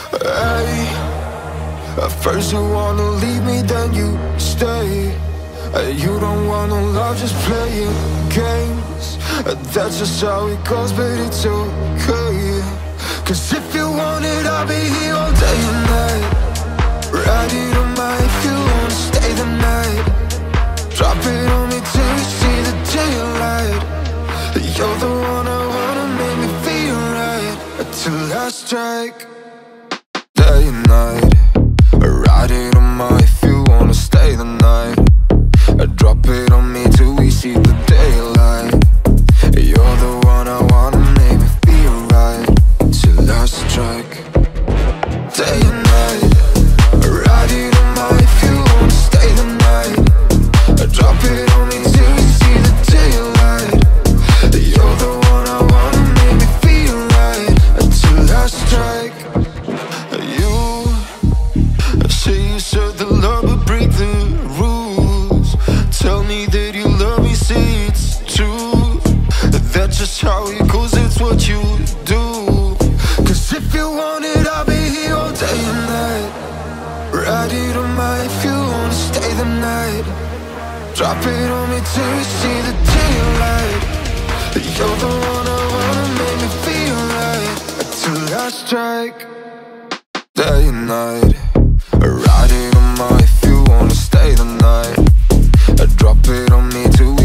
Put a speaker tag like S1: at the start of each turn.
S1: Hey, at first you wanna leave me, then you stay. You don't want no love, just playing games. That's just how it goes, but it's okay. Cause if you want it, I'll be here all day and night. Riding on my, if you wanna stay the night. Drop it on me till you see the daylight. You're the one I wanna, make me feel right till I strike. Day and night, riding on my, if you wanna stay the night. Drop it on me till we see the daylight. You're the one I wanna, make me feel right till I strike. Day and night, riding on my, if you wanna stay the night. Drop it on me till we see the daylight. You're the one I wanna, make me feel right till I strike. You say you serve the love but break the rules. Tell me that you love me, say it's true. That's just how it goes, it's what you do. Cause if you want it, I'll be here all day and night. Ride it on my, if you wanna stay the night. Drop it on me till you see the daylight. You're the one I wanna, make me feel right till I strike. Day and night, ride it on my, if you wanna stay the night. Drop it on me till